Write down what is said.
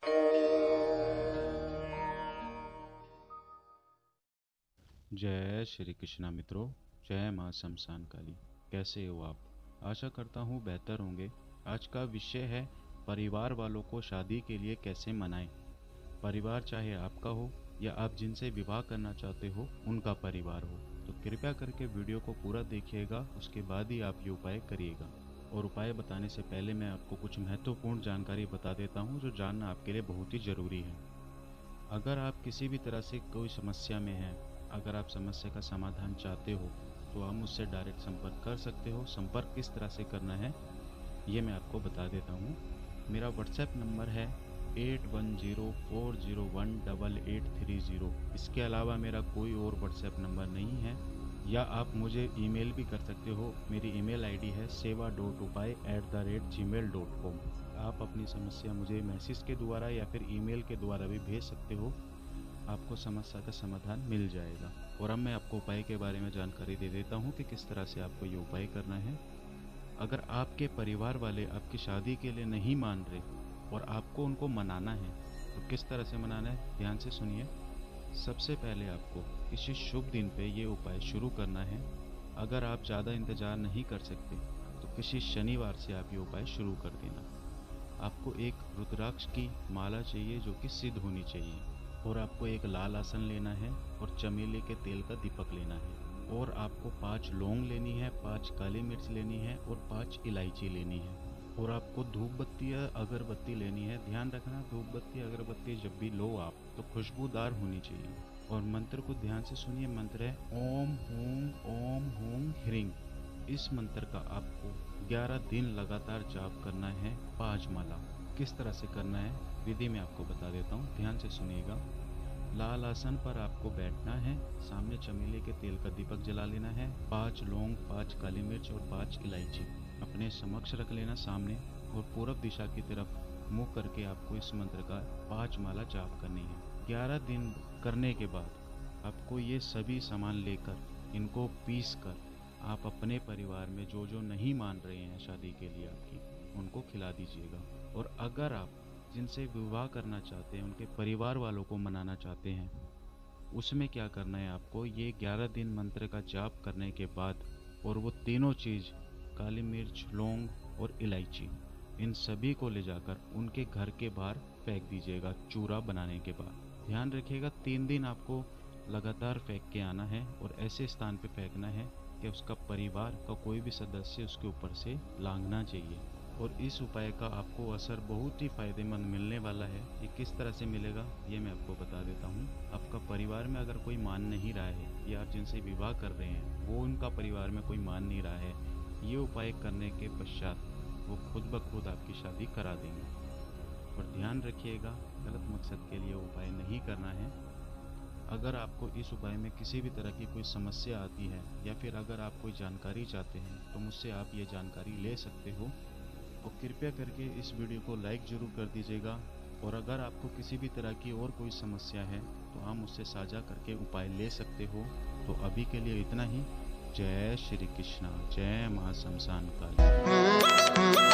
जय श्री कृष्णा मित्रों, जय माँ शमशान काली। कैसे हो आप? आशा करता हूँ बेहतर होंगे। आज का विषय है परिवार वालों को शादी के लिए कैसे मनाएं। परिवार चाहे आपका हो या आप जिनसे विवाह करना चाहते हो उनका परिवार हो, तो कृपया करके वीडियो को पूरा देखिएगा, उसके बाद ही आप ये उपाय करिएगा। और उपाय बताने से पहले मैं आपको कुछ महत्वपूर्ण जानकारी बता देता हूँ जो जानना आपके लिए बहुत ही ज़रूरी है। अगर आप किसी भी तरह से कोई समस्या में हैं, अगर आप समस्या का समाधान चाहते हो तो आप मुझसे डायरेक्ट संपर्क कर सकते हो। संपर्क किस तरह से करना है ये मैं आपको बता देता हूँ। मेरा व्हाट्सएप नंबर है 8104018830। इसके अलावा मेरा कोई और व्हाट्सएप नंबर नहीं है, या आप मुझे ईमेल भी कर सकते हो। मेरी ईमेल आईडी है seva.upai@gmail.com। आप अपनी समस्या मुझे मैसेज के द्वारा या फिर ईमेल के द्वारा भी भेज सकते हो, आपको समस्या का समाधान मिल जाएगा। और अब मैं आपको उपाय के बारे में जानकारी दे देता हूँ कि किस तरह से आपको ये उपाय करना है। अगर आपके परिवार वाले आपकी शादी के लिए नहीं मान रहे और आपको उनको मनाना है तो किस तरह से मनाना है, ध्यान से सुनिए। सबसे पहले आपको किसी शुभ दिन पे ये उपाय शुरू करना है। अगर आप ज़्यादा इंतज़ार नहीं कर सकते तो किसी शनिवार से आप ये उपाय शुरू कर देना। आपको एक रुद्राक्ष की माला चाहिए जो कि सिद्ध होनी चाहिए, और आपको एक लाल आसन लेना है और चमेली के तेल का दीपक लेना है, और आपको 5 लौंग लेनी है, 5 काली मिर्च लेनी है और 5 इलायची लेनी है। और आपको धूप बत्ती या अगरबत्ती लेनी है। ध्यान रखना, धूप बत्ती अगरबत्ती जब भी लो आप तो खुशबूदार होनी चाहिए। और मंत्र को ध्यान से सुनिए। मंत्र है ओम हूं ह्रीं। इस मंत्र का आपको 11 दिन लगातार जाप करना है 5 माला। किस तरह से करना है विधि मैं आपको बता देता हूँ, ध्यान से सुनिएगा। लाल आसन पर आपको बैठना है, सामने चमेली के तेल का दीपक जला लेना है, 5 लौंग, 5 काली मिर्च और 5 इलायची अपने समक्ष रख लेना सामने, और पूरब दिशा की तरफ मुंह करके आपको इस मंत्र का 5 माला जाप करनी है। 11 दिन करने के बाद आपको ये सभी सामान लेकर इनको पीस कर आप अपने परिवार में जो जो नहीं मान रहे हैं शादी के लिए आपकी, उनको खिला दीजिएगा। और अगर आप जिनसे विवाह करना चाहते हैं उनके परिवार वालों को मनाना चाहते हैं, उसमें क्या करना है आपको, ये 11 दिन मंत्र का जाप करने के बाद और वो तीनों चीज़ काली मिर्च, लौंग और इलायची, इन सभी को ले जाकर उनके घर के बाहर फेंक दीजिएगा चूरा बनाने के बाद। ध्यान रखिएगा 3 दिन आपको लगातार फेंक के आना है, और ऐसे स्थान पे फेंकना है कि उसका परिवार का कोई भी सदस्य उसके ऊपर से लांघना चाहिए। और इस उपाय का आपको असर बहुत ही फ़ायदेमंद मिलने वाला है। ये किस तरह से मिलेगा ये मैं आपको बता देता हूँ। आपका परिवार में अगर कोई मान नहीं रहा है, या आप जिनसे विवाह कर रहे हैं वो उनका परिवार में कोई मान नहीं रहा है, ये उपाय करने के पश्चात वो खुद ब खुद आपकी शादी करा देंगे। और ध्यान रखिएगा, गलत मकसद के लिए उपाय नहीं करना है। अगर आपको इस उपाय में किसी भी तरह की कोई समस्या आती है, या फिर अगर आप कोई जानकारी चाहते हैं तो मुझसे आप ये जानकारी ले सकते हो। और कृपया करके इस वीडियो को लाइक ज़रूर कर दीजिएगा। और अगर आपको किसी भी तरह की और कोई समस्या है तो आप मुझसे साझा करके उपाय ले सकते हो। तो अभी के लिए इतना ही। जय श्री कृष्णा, जय माँ शमशान काली।